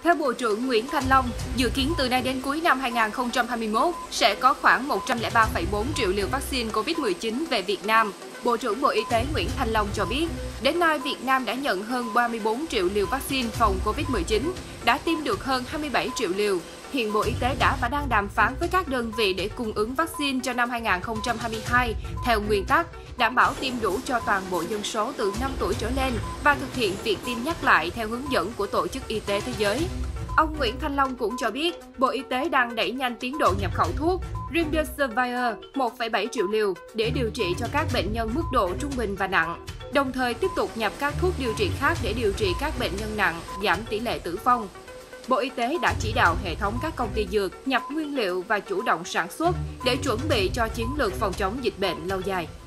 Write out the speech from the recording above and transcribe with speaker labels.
Speaker 1: Theo Bộ trưởng Nguyễn Thanh Long, dự kiến từ nay đến cuối năm 2021 sẽ có khoảng 103,4 triệu liều vaccine COVID-19 về Việt Nam. Bộ trưởng Bộ Y tế Nguyễn Thanh Long cho biết, đến nay Việt Nam đã nhận hơn 34 triệu liều vaccine phòng COVID-19, đã tiêm được hơn 27 triệu liều. Hiện Bộ Y tế đã và đang đàm phán với các đơn vị để cung ứng vaccine cho năm 2022 theo nguyên tắc đảm bảo tiêm đủ cho toàn bộ dân số từ 5 tuổi trở lên và thực hiện việc tiêm nhắc lại theo hướng dẫn của Tổ chức Y tế Thế giới. Ông Nguyễn Thanh Long cũng cho biết, Bộ Y tế đang đẩy nhanh tiến độ nhập khẩu thuốc Remdesivir 1,7 triệu liều để điều trị cho các bệnh nhân mức độ trung bình và nặng, đồng thời tiếp tục nhập các thuốc điều trị khác để điều trị các bệnh nhân nặng, giảm tỷ lệ tử vong. Bộ Y tế đã chỉ đạo hệ thống các công ty dược nhập nguyên liệu và chủ động sản xuất để chuẩn bị cho chiến lược phòng chống dịch bệnh lâu dài.